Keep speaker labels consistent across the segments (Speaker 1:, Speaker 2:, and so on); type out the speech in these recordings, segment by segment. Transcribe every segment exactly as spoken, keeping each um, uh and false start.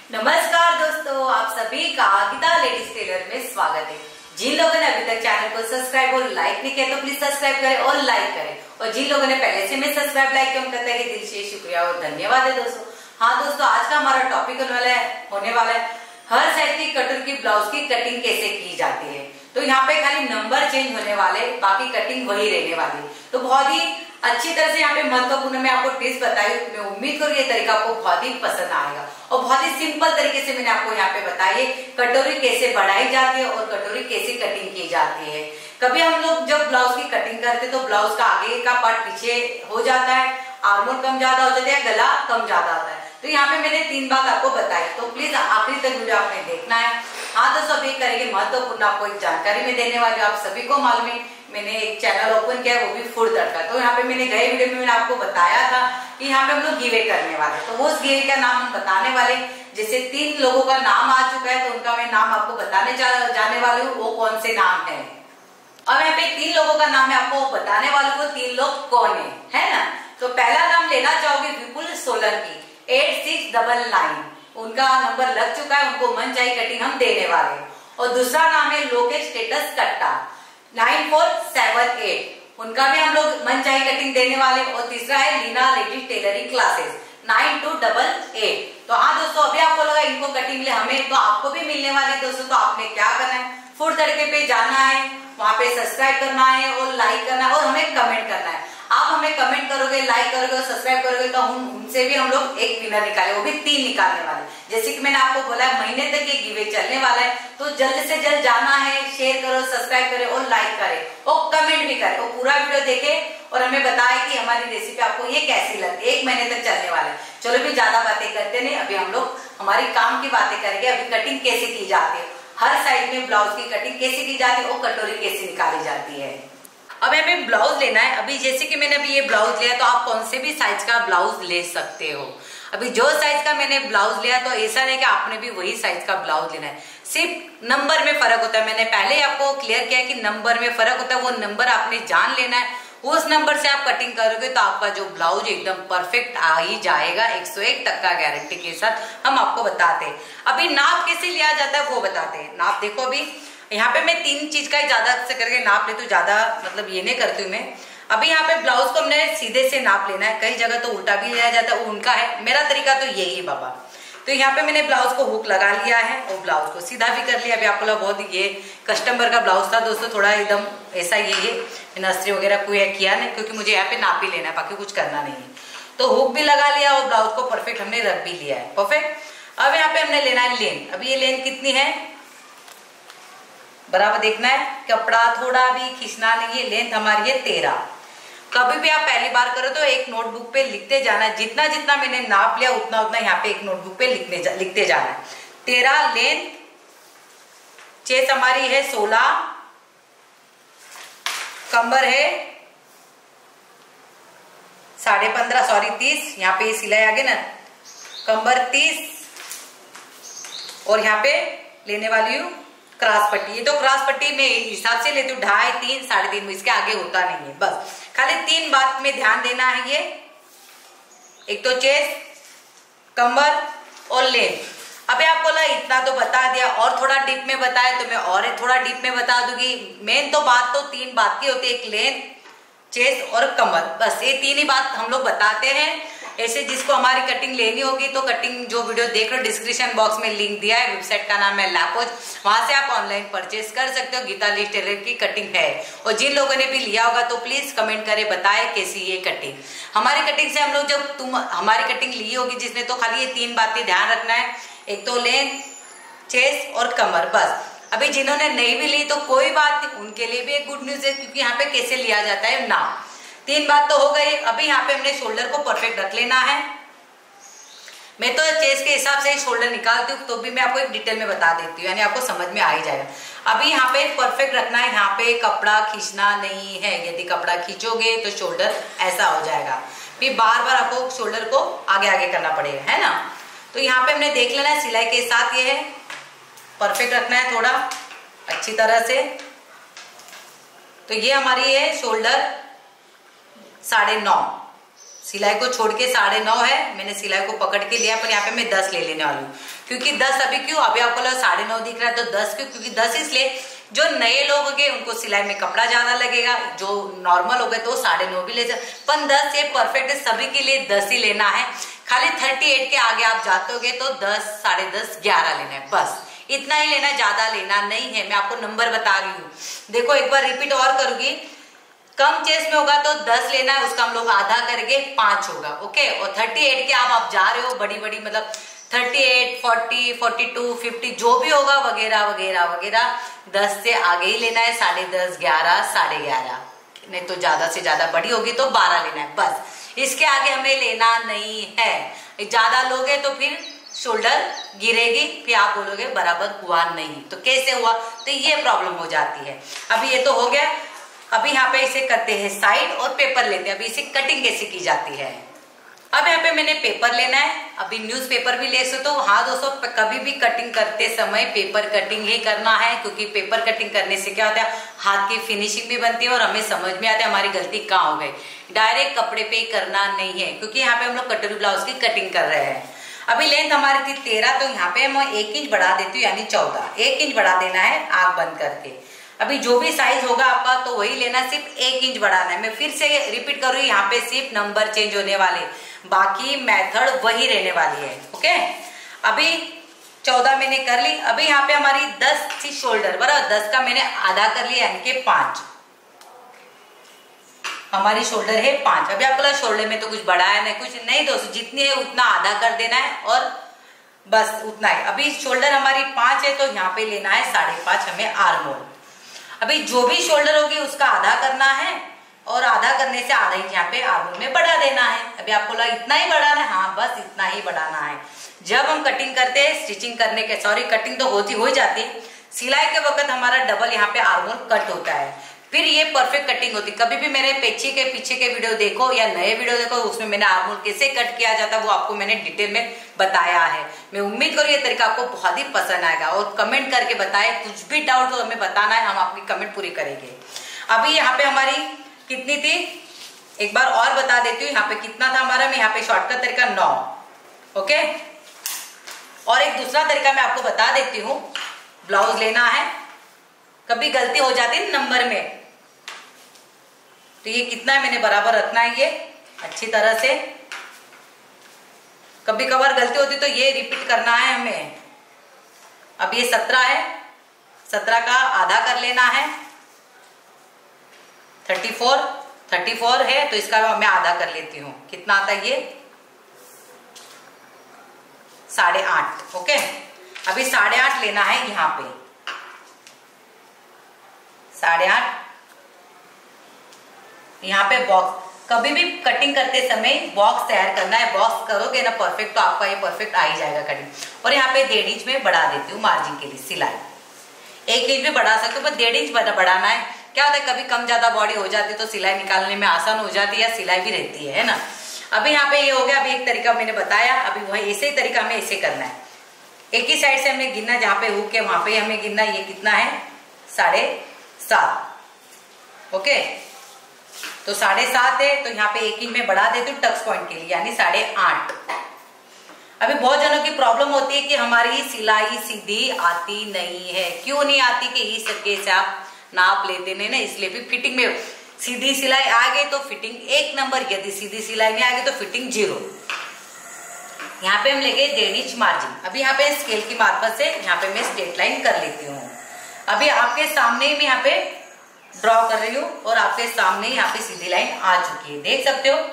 Speaker 1: नमस्कार दोस्तों, आप सभी का गीता लेडीज टेलर में स्वागत है। जिन लोगों ने अभी तक चैनल को सब्सक्राइब और लाइक नहीं किया तो प्लीज सब्सक्राइब करें और लाइक करें, और जिन लोगों ने पहले से मैं सब्सक्राइब लाइक किया उनका तहे दिल से शुक्रिया और धन्यवाद है दोस्तों। हाँ दोस्तों, आज का हमारा टॉपिक होने वाला है होने वाला है हर साइज की कटोरी की ब्लाउज की कटिंग कैसे की जाती है। तो यहाँ पे खाली नंबर चेंज होने वाले, बाकी कटिंग वही रहने वाली। तो बहुत ही अच्छी तरह से यहाँ पे महत्वपूर्ण मैं आपको टिप्स बताई। मैं उम्मीद करूँ ये तरीका आपको बहुत ही पसंद आएगा, और बहुत ही सिंपल तरीके से मैंने आपको यहाँ पे बताई कटोरी कैसे बढ़ाई जाती है और कटोरी कैसे कटिंग की जाती है। कभी हम लोग जब ब्लाउज की कटिंग करते हैं तो ब्लाउज का आगे का पार्ट पीछे हो जाता है, आर्मोल कम ज्यादा हो जाता है, गला कम ज्यादा होता है। तो यहाँ पे मैंने तीन बात आपको बताई, तो प्लीज आखिरी तक वीडियो आपने देखना है। हाँ दोस्तों, अभी करेंगे महत्वपूर्ण आपको एक जानकारी में देने वाली। आप सभी को मालूम है मैंने एक चैनल ओपन किया है, वो भी फूड तड़का। तो यहाँ पे मैंने गए वीडियो में मैंने आपको बताया था कि यहाँ पे हम लोग गिवे करने वाले, तो उस गिवे का नाम हम बताने वाले। जैसे तीन लोगों का नाम आ चुका है तो उनका मैं नाम आपको बताने जा, जाने वाली हूँ, वो कौन से नाम है। अब यहाँ पे तीन लोगों का नाम मैं आपको बताने वाली हूँ, तीन लोग कौन है, है ना। तो पहला नाम लेना चाहोगे Vipul Solanki, eight six double nine, उनका नंबर लग चुका है, उनको मन चाहिए कटिंग हम देने वाले। और दूसरा नाम है Lokesh status Katta, nine four seven eight, उनका भी हम लोग मन चाहिए कटिंग देने वाले। और तीसरा है Leena ladies tailoring classes, nine two double eight. तो हाँ दोस्तों, अभी आपको लगा इनको कटिंग मिले हमें, तो आपको भी मिलने वाले दोस्तों। तो आपने क्या करना है, फूड तड़के पे जाना है, वहां पे सब्सक्राइब करना है और लाइक करना है और हमें कमेंट करना है। आप हमें कमेंट करोगे, लाइक करोगे और सब्सक्राइब करोगे तो हम उनसे भी हम लोग एक विनर निकाले, वो भी तीन निकालने वाले। जैसे कि मैंने आपको बोला है महीने तक ये गिवे चलने वाला है, तो जल्द से जल्द जाना है, शेयर करो, सब्सक्राइब करें और लाइक करें और कमेंट भी करें और पूरा वीडियो देखे और हमें बताए कि हमारी रेसिपी आपको ये कैसी लगती है। एक महीने तक चलने वाला है। चलो भी ज्यादा बातें करते नहीं, अभी हम लोग हमारी काम की बातें करेंगे। अभी कटिंग कैसे की जाती है, हर साइड में ब्लाउज की कटिंग कैसे की जाती है और कटोरी कैसे निकाली जाती है। अब हमें ब्लाउज लेना है। अभी जैसे कि मैंने अभी ये ब्लाउज लिया, तो आप कौन से भी साइज का ब्लाउज ले सकते हो। अभी जो साइज का मैंने ब्लाउज लिया, तो ऐसा नहीं कि आपने भी वही साइज का ब्लाउज लेना है, सिर्फ नंबर में फर्क होता है। मैंने पहले आपको क्लियर किया कि नंबर में फर्क होता है, वो नंबर आपने जान लेना है। उस नंबर से आप कटिंग करोगे तो आपका जो ब्लाउज एकदम परफेक्ट आ ही जाएगा, एक सौ एक टक्का गारंटी के साथ हम आपको बताते हैं। अभी नाप कैसे लिया जाता है वो बताते हैं। नाप देखो, अभी यहाँ पे मैं तीन चीज का ही ज्यादा से करके नाप लेती हूँ, ज्यादा मतलब ये नहीं करती हूँ मैं। अभी यहाँ पे ब्लाउज को हमने सीधे से नाप लेना है, कई जगह तो उल्टा भी लिया जाता है, वो उनका है। मेरा तरीका तो यही है बाबा। तो यहाँ पे मैंने ब्लाउज को हुक लगा लिया है और ब्लाउज को सीधा भी कर लिया। अभी आपको लगा बहुत ये कस्टमर का ब्लाउज था दोस्तों, थोड़ा एकदम ऐसा ये है, मैंने अस्त्री वगैरह कोई किया नहीं, क्योंकि मुझे यहाँ पे नाप ही लेना है, बाकी कुछ करना नहीं है। तो हुक भी लगा लिया और ब्लाउज को परफेक्ट हमने रख भी लिया है, परफेक्ट। अब यहाँ पे हमने लेना है लेंथ। अभी ये लेंथ कितनी है बराबर देखना है, कपड़ा थोड़ा भी खींचना नहीं है। लेंथ हमारी है तेरह। कभी भी आप पहली बार करो तो एक नोटबुक पे लिखते जाना है, जितना जितना मैंने नाप लिया उतना उतना यहाँ पे एक नोटबुक पे लिखने जा, लिखते जाना है। तेरह लेंथ, चेस्ट हमारी है सोलह, कमर है साढ़े पंद्रह सॉरी तीस, यहाँ पे सिलाई आगे ना, कमर तीस, और यहाँ पे लेने वाली हूँ क्रॉस पट्टी। ये तो क्रॉस पट्टी में हिसाब से लेती हूँ, ढाई तीन साढ़े तीन में, इसके आगे होता नहीं है। बस खाली तीन बात में ध्यान देना है, ये एक तो चेस्ट, कमर और लेंथ। अभी आपको लगा इतना तो बता दिया, और थोड़ा डीप में बताया तो मैं और थोड़ा डीप में बता दूंगी। मेन तो बात तो तीन बात की होती है, एक लेंथ, चेस्ट और कमर, बस ये तीन ही बात हम लोग बताते हैं। ऐसे जिसको हमारी कटिंग लेनी होगी तो कटिंग जो वीडियो देख रहे हो डिस्क्रिप्शन बॉक्स में लिंक दिया है, वेबसाइट का नाम है लैपोज, वहां से आप ऑनलाइन परचेस कर सकते हो। गीता लेडीज टेलर की कटिंग है, और जिन लोगों ने भी लिया होगा तो प्लीज कमेंट करें, बताए कैसी ये कटिंग। हमारी कटिंग से हम लोग जब तुम हमारी कटिंग ली होगी जिसने, तो खाली ये तीन बातें ध्यान रखना है, एक तो लेंथ, चेस्ट और कमर, बस। अभी जिन्होंने नहीं भी ली तो कोई बात नहीं, उनके लिए भी एक गुड न्यूज है, क्योंकि यहाँ पे कैसे लिया जाता है नाप। तीन बात तो हो गई। अभी यहाँ पे हमने शोल्डर को परफेक्ट रख लेना है। मैं तो चेस्ट के हिसाब से शोल्डर निकालती हूँ, तो भी मैं आपको एक डिटेल में बता देती हूँ, यानी आपको समझ में आ ही जाएगा। अभी यहाँ पे परफेक्ट रखना है, यहाँ पे कपड़ा खींचना नहीं है। यदि कपड़ा खींचोगे तो शोल्डर ऐसा हो जाएगा, फिर बार बार आपको शोल्डर को आगे आगे करना पड़ेगा, है ना। तो यहाँ पे हमने देख लेना है सिलाई के साथ, ये है परफेक्ट रखना है थोड़ा अच्छी तरह से। तो ये हमारी है शोल्डर साढ़े नौ सिलाई को छोड़ के साढ़े नौ है, मैंने सिलाई को पकड़ के लिया, पर यहाँ पे मैं दस ले लेने वाली हूँ। क्योंकि दस अभी क्यों, अभी आपको लगा साढ़े नौ दिख रहा है तो दस क्यों, क्योंकि दस इसलिए जो नए लोग हो गए उनको सिलाई में कपड़ा ज्यादा लगेगा, जो नॉर्मल हो गए तो साढ़े नौ भी ले जाए, पर दस ये परफेक्ट है, सभी के लिए दस ही लेना है। खाली थर्टी एट के आगे आप जाते होगे तो दस, साढ़े दस, ग्यारह लेना है, बस इतना ही लेना है, ज्यादा लेना नहीं है। मैं आपको नंबर बता रही हूँ, देखो एक बार रिपीट और करूंगी। कम चेस्ट में होगा तो दस लेना है, उसका हम लोग आधा करके पांच होगा, ओके। और थर्टी एट के आप आप जा रहे हो बड़ी बड़ी, मतलब thirty eight, forty, forty two, fifty जो भी होगा वगैरह वगैरह वगैरह, दस से आगे ही लेना है, साढ़े दस, ग्यारह, साढ़े ग्यारह, नहीं तो ज्यादा से ज्यादा बड़ी होगी तो बारह लेना है, बस इसके आगे हमें लेना नहीं है। ज्यादा लोगे तो फिर शोल्डर गिरेगी, फिर आप बोलोगे बराबर हुआ नहीं, तो कैसे हुआ, तो ये प्रॉब्लम हो जाती है। अभी ये तो हो गया, अभी यहाँ पे इसे करते हैं साइड और पेपर लेते हैं। अभी इसे कटिंग कैसे की जाती है, अब यहाँ पे मैंने पेपर लेना है, अभी न्यूज पेपर भी ले सकते हो। हाँ दोस्तों, कभी भी कटिंग करते समय पेपर कटिंग ही करना है, क्योंकि पेपर कटिंग करने से क्या होता है, हाथ की फिनिशिंग भी बनती है और हमें समझ में आता है हमारी गलती कहाँ हो गई। डायरेक्ट कपड़े पे करना नहीं है, क्योंकि यहाँ पे हम लोग कटोरी ब्लाउज की कटिंग कर रहे हैं। अभी लेंथ हमारी थी तेरह, तो यहाँ पे मैं एक इंच बढ़ा देती हूँ, यानी चौदह, एक इंच बढ़ा देना है आंख बंद करके। अभी जो भी साइज होगा आपका तो वही लेना, सिर्फ एक इंच बढ़ाना है। मैं फिर से रिपीट करूँ, यहाँ पे सिर्फ नंबर चेंज होने वाले, बाकी मेथड वही रहने वाली है, ओके। अभी चौदह मैंने कर ली। अभी यहाँ पे हमारी दस थी शोल्डर, बराबर, दस का मैंने आधा कर लिया, यानी कि पांच, हमारी शोल्डर है पांच। अभी आपको शोल्डर में तो कुछ बढ़ाया नहीं, कुछ नहीं दोस्तों, जितनी है उतना आधा कर देना है और बस उतना है। अभी शोल्डर हमारी पांच है तो यहाँ पे लेना है साढ़े पांच हमें आर्म होल। अभी जो भी शोल्डर होगी उसका आधा करना है और आधा करने से आधा इंच यहाँ पे आर्म होल में बढ़ा देना है। अभी आपको लगा इतना ही बढ़ाना है, हाँ बस इतना ही बढ़ाना है। जब हम कटिंग करते हैं, स्टिचिंग करने के, सॉरी कटिंग तो होती हो जाती है, सिलाई के वक्त हमारा डबल यहाँ पे आर्म होल कट होता है, फिर ये परफेक्ट कटिंग होती है। कभी भी मेरे पीछे के पीछे के वीडियो देखो या नए वीडियो देखो, उसमें मैंने आर्म होल कैसे कट किया जाता है वो आपको मैंने डिटेल में बताया है। मैं उम्मीद करूँ ये तरीका आपको बहुत ही पसंद आएगा, और कमेंट करके बताए, कुछ भी डाउट हो हमें बताना है, हम आपकी कमेंट पूरी करेंगे। अभी यहाँ पे हमारी कितनी थी, एक बार और बता देती हूँ, यहाँ पे कितना था हमारा, मैं यहाँ पे शॉर्टकट तरीका नौ, ओके। और एक दूसरा तरीका मैं आपको बता देती हूँ, ब्लाउज लेना है, कभी गलती हो जाती है नंबर में, तो ये कितना है मैंने बराबर रखना है, ये अच्छी तरह से। कभी कभार गलती होती तो ये रिपीट करना है हमें। अब ये सत्रह है, सत्रह का आधा कर लेना है, थर्टी फोर, थर्टी फोर है तो इसका मैं आधा कर लेती हूँ, कितना आता है ये, साढ़े आठ, ओके। अभी साढ़े आठ लेना है यहाँ पे, साढ़े आठ यहाँ पे बॉक्स। कभी भी कटिंग करते समय बॉक्स तैयार करना है, बॉक्स करोगे ना परफेक्ट तो आपका ये परफेक्ट आ ही जाएगा कटिंग। और यहाँ पे डेढ़ इंच में बढ़ा देती हूँ मार्जिन के लिए सिलाई, एक इंच में बढ़ा सकते हो पर डेढ़ इंच बढ़ाना है। क्या होता है कभी कम ज्यादा बॉडी हो जाती है तो सिलाई निकालने में आसान हो जाती है, या सिलाई भी रहती है, है ना। अभी यहाँ पे ये हो गया। अभी एक तरीका मैंने बताया, अभी वही ऐसे ही तरीका हमें ऐसे करना है, एक ही साइड से हमें गिनना, जहाँ पे हुक है वहां पे हमें गिनना। ये कितना है, साढ़े सात, ओके। तो साढ़े सात है तो यहाँ पे एक इंच में बढ़ा देती हूँ टक्स पॉइंट के लिए, यानी साढ़े आठ। अभी बहुत जनों की प्रॉब्लम होती है कि हमारी सिलाई सीधी आती नहीं है। क्यों नहीं आती, कि इस तरीके से आप नाप लेते नहीं ना, इसलिए भी फिटिंग में सीधी सिलाई आ गई तो फिटिंग एक नंबर, यदि सीधी सिलाई नहीं आ गई तो फिटिंग जीरो। यहाँ पे हम लेंगे डेढ़ इंच मार्जिन। अभी यहाँ पे स्केल की मार्फत से यहाँ पे मैं स्ट्रेट लाइन कर लेती हूँ। अभी आपके सामने में यहाँ पे ड्रॉ कर रही हूँ और आपके सामने यहाँ पे सीधी लाइन आ चुकी है, देख सकते हो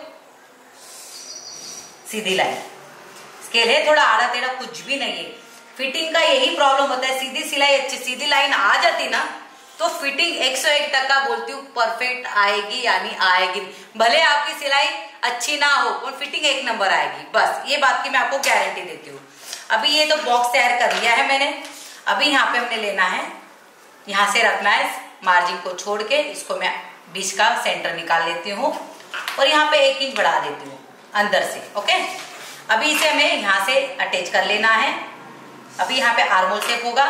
Speaker 1: सीधी लाइन। स्केल है थोड़ा आड़ा टेढ़ा, कुछ भी नहीं है। फिटिंग का यही प्रॉब्लम होता है, सीधी सिलाई अच्छी सीधी लाइन आ जाती ना तो फिटिंग एक सौ एक टका बोलती हूँ परफेक्ट आएगी, यानी आएगी। भले आपकी सिलाई अच्छी ना हो और फिटिंग एक नंबर आएगी, बस ये बात की मैं आपको गारंटी देती हूँ। अभी ये तो बॉक्स तैयार कर लिया है मैंने। अभी यहाँ पे हमने लेना है, यहाँ से रखना है मार्जिन को छोड़ के, इसको मैं बीच का सेंटर निकाल लेती हूँ और यहाँ पे एक इंच बढ़ा देती हूँ अंदर से, ओके। अभी इसे हमें यहाँ से अटैच कर लेना है। अभी यहाँ पे आर्मोल शेप होगा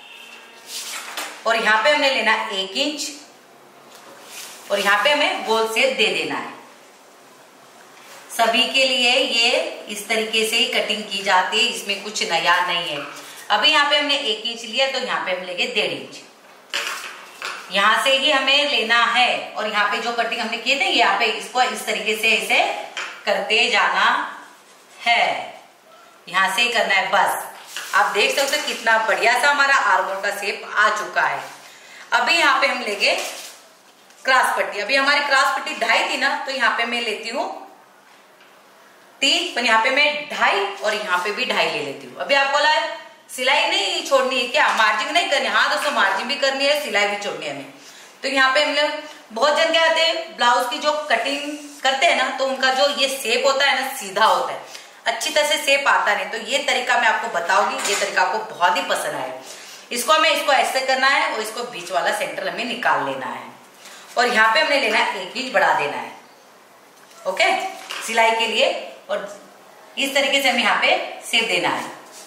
Speaker 1: और यहाँ पे हमने लेना एक इंच और यहाँ पे हमें गोल शेप दे देना है। सभी के लिए ये इस तरीके से ही कटिंग की जाती है, इसमें कुछ नया नहीं है। अभी यहाँ पे हमने एक इंच लिया तो यहाँ पे हम लेंगे डेढ़ इंच, यहाँ से ही हमें लेना है। और यहाँ पे जो कटिंग हमने किए थे यहाँ पे इसको इस तरीके से इसे करते जाना है, यहाँ से ही करना है बस। आप देख सकते हो कितना बढ़िया सा हमारा आर्मोल का शेप आ चुका है। अभी यहाँ पे हम लेंगे क्रॉस पट्टी। अभी हमारी क्रॉस पट्टी ढाई थी ना, तो यहाँ पे मैं लेती हूँ तीन, पर यहाँ पे मैं ढाई और यहाँ पे भी ढाई ले लेती हूँ। अभी आपको बोला सिलाई नहीं छोड़नी है क्या, मार्जिन नहीं करनी? हाँ दोस्तों, मार्जिन भी करनी है, सिलाई भी छोड़नी है हमें। तो यहाँ पे हम लोग बहुत जन क्या होते हैं, ब्लाउज की जो कटिंग करते हैं ना, तो उनका जो ये शेप होता है ना, सीधा होता है, अच्छी तरह से शेप आता नहीं। तो ये तरीका मैं आपको बताऊंगी, ये तरीका आपको बहुत ही पसंद आएगा। इसको हमें इसको ऐसे करना है और इसको बीच वाला सेंटर हमें निकाल लेना है और यहाँ पे हमने लेना है एक इंच बढ़ा देना है, ओके, सिलाई के लिए। और इस तरीके से हमें यहाँ पे शेप देना है।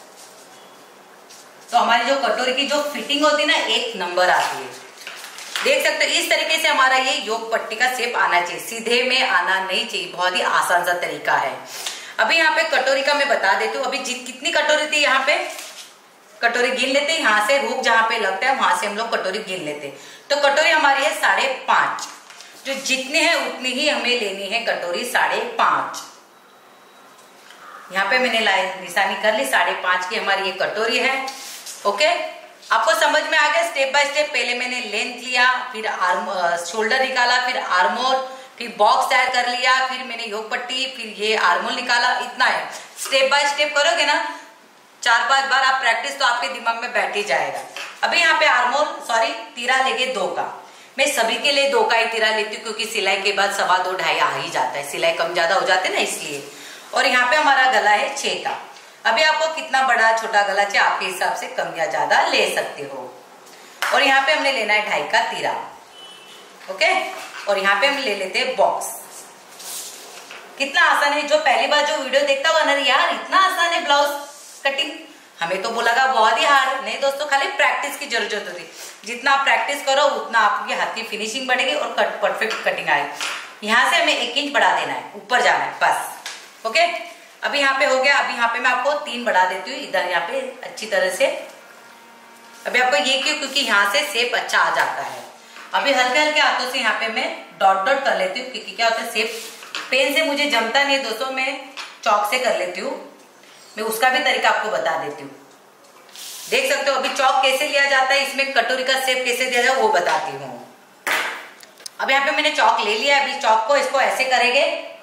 Speaker 1: तो हमारी जो कटोरी की जो फिटिंग होती है ना, एक नंबर आती है। देख सकते हो इस तरीके से हमारा ये योग पट्टी का शेप आना चाहिए, सीधे में आना नहीं चाहिए। बहुत ही आसान सा तरीका है। अभी यहाँ पे कटोरी का मैं बता देती हूँ। अभी कितनी कटोरी थी, यहाँ पे कटोरी गिन लेते हैं, यहाँ से हुक जहाँ पे लगता है वहां से हम लोग कटोरी गिन लेते हैं। तो कटोरी हमारी है साढ़े पांच, जो जितनी है उतनी ही हमें लेनी है कटोरी, साढ़े पांच। यहाँ पे मैंने लाइन निशानी कर ली, साढ़े पांच की हमारी ये कटोरी है, ओके। आपको समझ में आ गया स्टेप बाय स्टेप? पहले मैंने लेंथ लिया, फिर आर्म शोल्डर निकाला, फिर आर्मोल, फिर बॉक्स तैयार कर लिया, फिर मैंने योग पट्टी, फिर ये आर्मोल निकाला। इतना है, स्टेप बाय स्टेप करोगे ना चार पांच बार आप प्रैक्टिस, तो आपके दिमाग में बैठ ही जाएगा। अभी यहाँ पे आर्मोल सॉरी तीरा लेंगे दो का। मैं सभी के लिए दो का ही तीरा लेती हूँ, क्योंकि सिलाई के बाद सवा दो ढाई आ ही जाता है, सिलाई कम ज्यादा हो जाती है ना, इसलिए। और यहाँ पे हमारा गला है छह का। अभी आपको कितना बड़ा छोटा गला चाहिए, आपके हिसाब से कम या ज्यादा ले सकते हो। और यहाँ पे हमने लेना है ढाई का तीरा, ओके। और यहाँ पे हम ले लेते हैं बॉक्स। कितना आसान है, जो पहली बार जो वीडियो देखता होगा ना, यार इतना आसान है ब्लाउज कटिंग, हमें तो बोला बहुत ही हार्ड। नहीं दोस्तों, खाली प्रैक्टिस की जरूरत होती है। जितना आप प्रैक्टिस करो उतना आपकी हाथ की फिनिशिंग बढ़ेगी और कट परफेक्ट कटिंग आएगी। यहाँ से हमें एक इंच बढ़ा देना है, ऊपर जाना है बस, ओके। अभी यहाँ पे हो गया। अभी यहाँ पे मैं आपको तीन बढ़ा देती हूँ इधर, यहाँ पे अच्छी तरह से। अभी आपको ये क्यों, क्योंकि यहाँ से शेप अच्छा आ जाता है। अभी हल्के हल्के हाथों से यहाँ पे मैं डॉट डॉट कर लेती हूँ, क्योंकि क्या होता है शेप पेन से मुझे जमता नहीं है दोस्तों, मैं चौक से कर लेती हूँ। मैं उसका भी तरीका आपको बता देती हूँ। देख सकते हो अभी चौक कैसे लिया जाता है, इसमें कटोरी का शेप कैसे दिया जाए वो बताती हूँ। अब यहाँ पे मैंने चौक ले लिया। अभी चौक को इसको ऐसे करेंगे,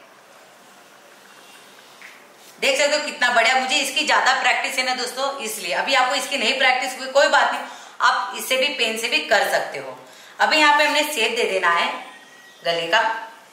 Speaker 1: देख सकते हो कितना बढ़िया। मुझे इसकी ज्यादा प्रैक्टिस है ना दोस्तों, इसलिए। अभी आपको इसकी नहीं प्रैक्टिस हुई कोई बात नहीं, आप इससे भी पेन से भी कर सकते हो। अभी यहाँ पे हमने शेप दे देना है गले का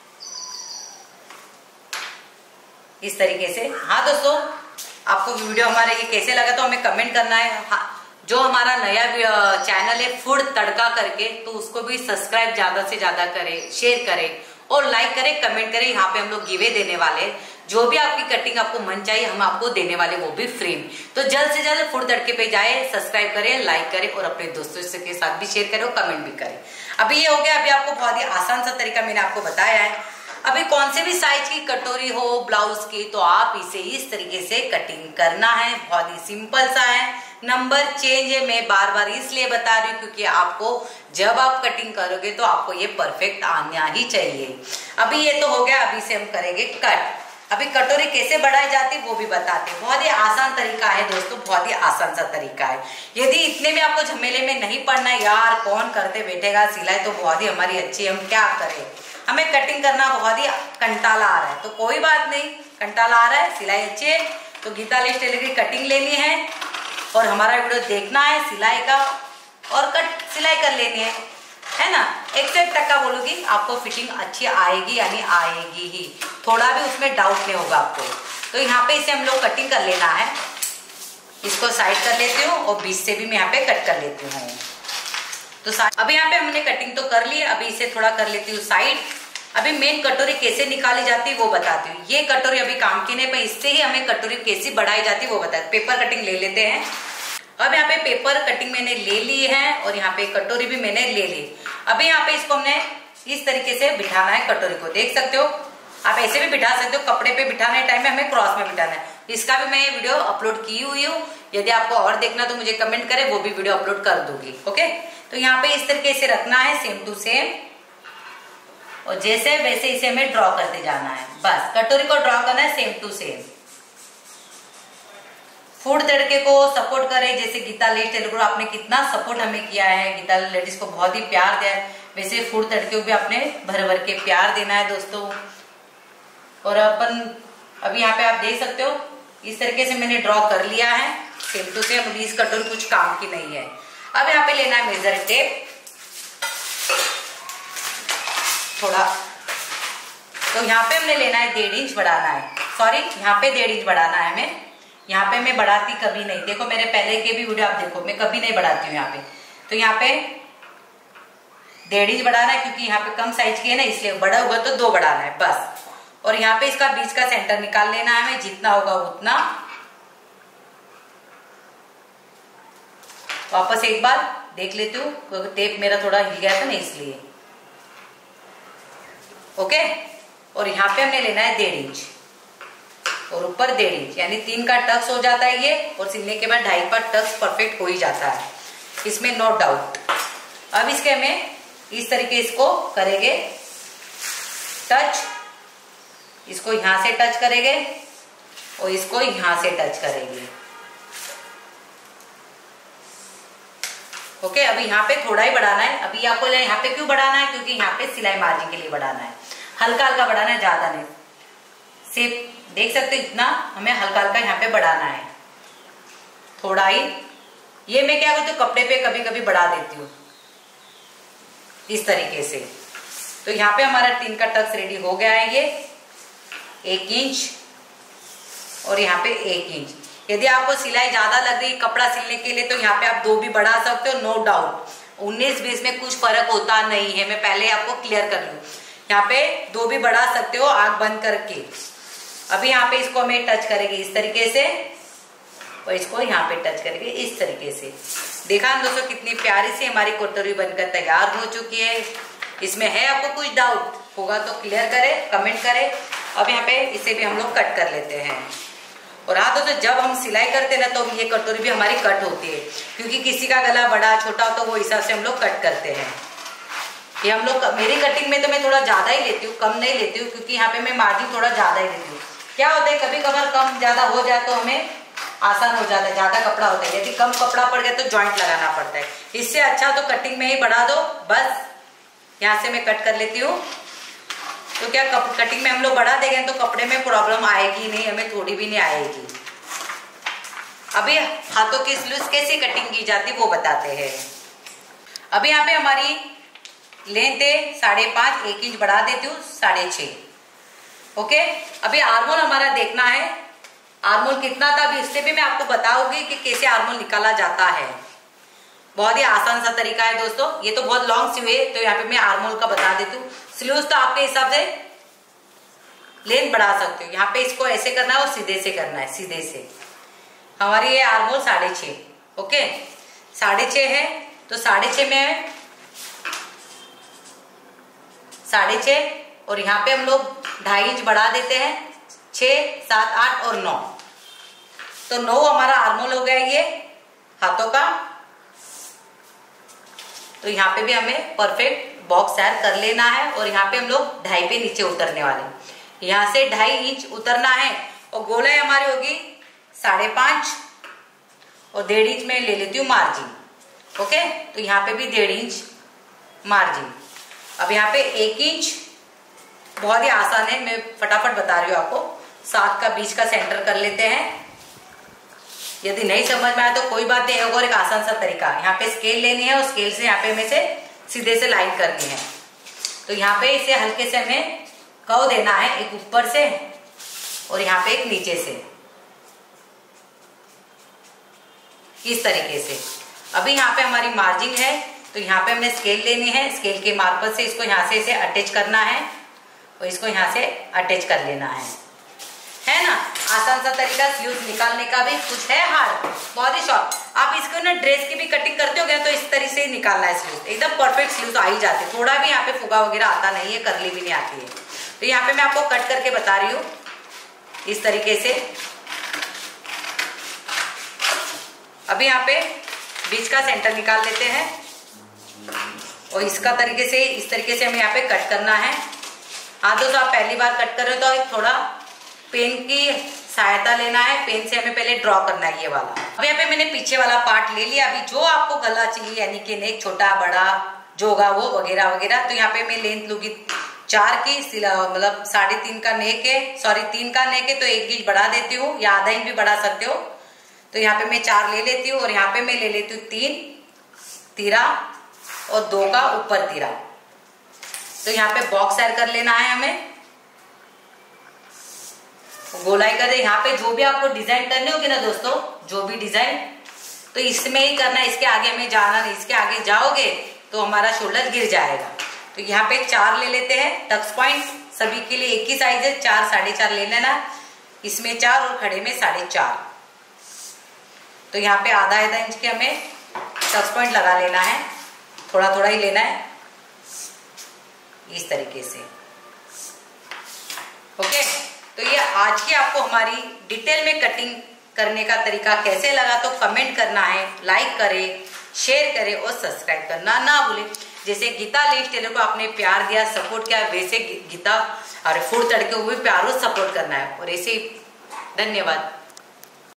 Speaker 1: इस तरीके से। हाँ दोस्तों, आपको वीडियो हमारा ये कैसे लगा तो हमें कमेंट करना है। हाँ, जो हमारा नया चैनल है फूड तड़का करके, तो उसको भी सब्सक्राइब ज्यादा से ज्यादा करें, शेयर करें और लाइक करें, कमेंट करें। यहाँ पे हम लोग गिवे देने वाले हैं, जो भी आपकी कटिंग आपको मन चाहिए हम आपको देने वाले, वो भी फ्री में। तो जल्द से जल्द फूड तड़के पे जाए, सब्सक्राइब करें, लाइक करें और अपने दोस्तों के साथ भी शेयर करें और कमेंट भी करें। अभी ये हो गया। अभी आपको बहुत ही आसान सा तरीका मैंने आपको बताया है। अभी कौन से भी साइज की कटोरी हो ब्लाउज की, तो आप इसे इस तरीके से कटिंग करना है। बहुत ही सिंपल सा है, नंबर चेंज है। मैं बार बार इसलिए बता रही हूँ क्योंकि आपको जब आप कटिंग करोगे तो आपको ये परफेक्ट आना ही चाहिए। अभी ये तो हो गया। अभी से हम करेंगे कट। अभी कटोरी कैसे बढ़ाई जाती है वो भी बताते हैं। बहुत ही आसान तरीका है दोस्तों, बहुत ही आसान सा तरीका है। यदि इतने में आपको झमेले में नहीं पड़ना, यार कौन करते बैठेगा, सिलाई तो बहुत ही हमारी अच्छी है, हम क्या करें, हमें कटिंग करना बहुत ही कंटाला आ रहा है, तो कोई बात नहीं, कंटाला आ रहा है, सिलाई अच्छी है तो गीता लेडीज टेलर की कटिंग लेनी है और हमारा वीडियो देखना है सिलाई का और कट सिलाई कर लेनी है, है ना। एक सौ एक टक्का बोलूंगी आपको फिटिंग अच्छी आएगी, यानी आएगी ही, थोड़ा भी उसमें डाउट नहीं होगा आपको। तो यहाँ पे इसे हम लोग कटिंग कर लेना है। इसको साइड कर लेती हूँ और बीच से भी मैं यहाँ पे कट कर लेती हूँ। तो अभी यहाँ पे हमने कटिंग तो कर ली है, अभी इसे थोड़ा कर लेती हूँ साइड। अभी मेन कटोरी कैसे निकाली जाती है वो बताती हूँ। ये कटोरी अभी काम की नहीं, पर इससे ही हमें कटोरी कैसी बढ़ाई जाती है वो बताती हूँ। पेपर कटिंग ले लेते हैं। अब यहाँ पे पेपर कटिंग मैंने ले ली है और यहाँ पे कटोरी भी मैंने ले ली। अभी यहाँ पे इसको हमने इस तरीके से बिठाना है कटोरी को, देख सकते हो आप ऐसे भी बिठा सकते हो, कपड़े पे बिठाने टाइम में हमें क्रॉस में बिठाना है। इसका भी मैं ये वीडियो अपलोड की हुई हूँ, यदि आपको और देखना तो मुझे कमेंट करें, वो भी वीडियो अपलोड कर दूंगी। ओके, तो यहाँ पे इस तरीके से रखना है सेम टू सेम, और जैसे वैसे इसे हमें ड्रॉ करते जाना है। बस कटोरी को ड्रॉ करना है सेम टू सेम। फूड तड़के को सपोर्ट करें, जैसे गीता लेडीज टेलर को आपने कितना सपोर्ट हमें किया है, गीता लेडीज को बहुत ही प्यार दिया है, वैसे फूड तड़के को भी आपने भर भर के प्यार देना है दोस्तों। और अपन अभी यहाँ पे आप देख सकते हो इस तरीके से मैंने ड्रॉ कर लिया है सेम टू सेम। अभी इस कटोरी कुछ काम की नहीं है। अब यहाँ पे लेना है मेजर टेप थोड़ा, तो यहाँ पे हमने लेना है डेढ़ इंच बढ़ाना है, सॉरी यहाँ पे डेढ़ इंच बढ़ाना है हमें। यहाँ पे मैं बढ़ाती कभी नहीं, देखो मेरे पहले के भी वीडियो आप देखो, मैं कभी नहीं बढ़ाती हूँ यहाँ पे। तो यहाँ पे डेढ़ इंच बढ़ाना है, क्योंकि यहाँ पे कम साइज की है ना, इसलिए बड़ा होगा तो दो बढ़ाना है बस। और यहाँ पे इसका बीच का सेंटर निकाल लेना है हमें, जितना होगा उतना। वापस एक बार देख लेती हूँ, क्योंकि टेप मेरा थोड़ा हिल गया था ना इसलिए। ओके, और यहाँ पे हमने लेना है डेढ़ इंच और ऊपर डेढ़ इंच, यानी तीन का टक्स हो जाता है ये, और सिलने के बाद ढाई का टक्स परफेक्ट हो ही जाता है, इसमें नो डाउट। अब इसके हमें इस तरीके इसको करेंगे टच, इसको यहां से टच करेंगे और इसको यहां से टच करेंगे। ओके, अभी यहाँ पे थोड़ा ही बढ़ाना है। अभी आपको यहाँ पे क्यों बढ़ाना है, क्योंकि यहाँ पे सिलाई मार्जिन के लिए बढ़ाना है, हल्का हल्का बढ़ाना है, ज्यादा नहीं। सिर्फ देख सकते हो इतना हमें हल्का हल्का यहाँ पे बढ़ाना है, थोड़ा ही। ये मैं क्या करती हूँ, कपड़े पे कभी कभी बढ़ा देती हूँ इस तरीके से। तो यहाँ पे हमारा तीन का टक्स रेडी हो गया है, ये एक इंच और यहाँ पे एक इंच। यदि आपको सिलाई ज्यादा लग रही है कपड़ा सिलने के लिए, तो यहाँ पे आप दो भी बढ़ा सकते हो, नो डाउट। उन्नीस बीस में कुछ फर्क होता नहीं है, मैं पहले आपको क्लियर कर लूँ। यहाँ पे दो भी बढ़ा सकते हो आंख बंद करके। अभी यहाँ पे इसको हमें टच करेंगे इस तरीके से, और इसको यहाँ पे टच करेंगे इस तरीके से। देखा ना दोस्तों, कितनी प्यारी सी हमारी कटोरी बनकर तैयार हो चुकी है। इसमें है आपको कुछ डाउट होगा तो क्लियर करें, कमेंट करें। अब यहाँ पे इसे भी हम लोग कट कर लेते हैं। और हाँ दोस्तों, जब हम सिलाई करते हैं ना, तो ये कटोरी भी हमारी कट होती है, क्योंकि किसी का गला बड़ा छोटा हो तो वो हिसाब से हम लोग कट करते हैं। ये हम लोग, मेरी कटिंग में तो मैं थोड़ा ज्यादा ही लेती हूँ, कम नहीं लेती हूँ, क्योंकि यहाँ पे मैं मार्जिन थोड़ा ज्यादा ही लेती हूँ। क्या होता है, कभी कभार कम ज्यादा हो जाए तो हमें आसान हो जाता है, ज्यादा कपड़ा होता है। यदि कम कपड़ा पड़ गया तो जॉइंट लगाना पड़ता है। इससे अच्छा तो कटिंग में ही बढ़ा दो, बस। यहाँ से मैं कट कर लेती हूँ। तो क्या कटिंग में हम लोग बढ़ा देंगे तो कपड़े में प्रॉब्लम आएगी नहीं, हमें थोड़ी भी नहीं आएगी। अभी हाथों की स्लीव्स कैसे कटिंग की जाती वो बताते हैं। अभी यहाँ पे हमारी लेंथ है साढ़े पांच, एक इंच बढ़ा देती हूँ साढ़े छह। ओके, अभी आर्मोल हमारा देखना है, आर्मोल कितना था अभी उससे भी मैं आपको बताऊंगी कि कैसे आर्मोल निकाला जाता है। बहुत ही आसान सा तरीका है दोस्तों। ये तो बहुत लॉन्ग स्लीव है, तो यहाँ पे मैं आर्मोल का बता देती हूँ। स्लीव्स तो आपके हिसाब से लेंथ बढ़ा सकते हो। यहाँ पे इसको ऐसे करना है और सीधे से करना है, सीधे से। हमारी ये आर्मोल साढ़े छह। ओके, साढ़े छह है तो साढ़े छह में साढ़े छह और यहाँ पे हम लोग ढाई इंच बढ़ा देते हैं। छह, सात, आठ और नौ, तो नौ हमारा आर्मोल हो गया ये हाथों का। तो यहाँ पे भी हमें परफेक्ट बॉक्स तैयार कर लेना है। और यहाँ पे हम लोग ढाई पे नीचे उतरने वाले, यहाँ से ढाई इंच उतरना है। और गोलाई हमारी होगी साढ़े पांच और डेढ़ इंच में ले लेती हूँ मार्जिन। ओके, तो यहाँ पे भी डेढ़ इंच मार्जिन। अब यहाँ पे एक इंच, बहुत ही आसान है, मैं फटाफट बता रही हूँ आपको। सात का बीच का सेंटर कर लेते हैं। यदि नहीं समझ में आए तो कोई बात नहीं, और एक आसान सा तरीका, यहाँ पे स्केल लेनी है और स्केल से यहाँ पे हमें से सीधे से लाइन करनी है। तो यहाँ पे इसे हल्के से हमें कर्व देना है, एक ऊपर से और यहाँ पे एक नीचे से, इस तरीके से। अभी यहाँ पे हमारी मार्जिन है, तो यहाँ पे हमने स्केल लेनी है। स्केल के मार्फत से इसको यहाँ से इसे अटैच करना है और इसको यहाँ से अटैच कर लेना है है ना। आसान सा तरीका स्लीव्स निकालने का भी। कुछ है हार्ड, बहुत ही शॉर्ट। आप इसको ना ड्रेस की भी कटिंग करते हो गया तो इस तरीके से निकालना है स्लीव्स, एकदम परफेक्ट स्लीव्स आ ही जाती है। थोड़ा भी यहाँ पे फुगा वगैरह आता नहीं है, करली भी नहीं आती है। तो यहाँ पे मैं आपको कट करके बता रही हूँ इस तरीके से। अभी यहाँ पे बीच का सेंटर निकाल लेते हैं और इसका तरीके से इस तरीके से हमें यहाँ पे कट करना है। हाँ दोस्तों, आप पहली बार कट कर रहे हो तो थोड़ा पेन की सहायता लेना है, पेन से हमें पहले ड्रॉ करना है ये वाला। अब यहाँ पे मैंने पीछे वाला पार्ट ले लिया। अभी जो आपको गला चाहिए यानी कि नेक छोटा बड़ा जो होगा वो वगैरह वगैरह, तो यहाँ पे मैं लेंथ लूंगी चार की, मतलब साढ़े तीन का नेक है, सॉरी तीन का नेक है तो एक इंच बढ़ा देती हूँ या आधा इंच भी बढ़ा सकते हो। तो यहाँ पे मैं चार ले लेती हूँ और यहाँ पे मैं ले लेती हूँ तीन तीरा और दो का ऊपर तीरा। तो यहाँ पे बॉक्स तैयार कर लेना है हमें, गोलाई कर दे। यहाँ पे जो भी आपको डिजाइन करने होगी ना दोस्तों, जो भी डिजाइन तो इसमें ही करना है, इसके आगे में जाना नहीं। इसके आगे जाओगे तो हमारा शोल्डर गिर जाएगा। तो यहाँ पे चार ले लेते हैं टक्स पॉइंट, सभी के लिए एक ही साइज है, चार साढ़े चार ले लेना। इसमें चार और खड़े में साढ़े चार। तो यहाँ पे आधा आधा इंच के हमें टक्स पॉइंट लगा लेना है, थोड़ा थोड़ा ही लेना है इस तरीके से। ओके, तो ये आज की आपको हमारी डिटेल में कटिंग करने का तरीका कैसे लगा तो कमेंट करना है, लाइक करें, शेयर करें और सब्सक्राइब करना ना भूलें। जैसे गीता लेडीज टेलर को आपने प्यार दिया, सपोर्ट किया, वैसे गीता और फूड तड़के को भी प्यार और सपोर्ट करना है। और ऐसे धन्यवाद।